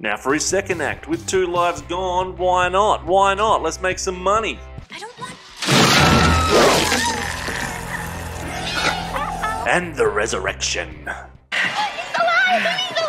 Now for his second act, with 2 lives gone, why not? Why not? Let's make some money. I don't want... And the resurrection. He's alive! He's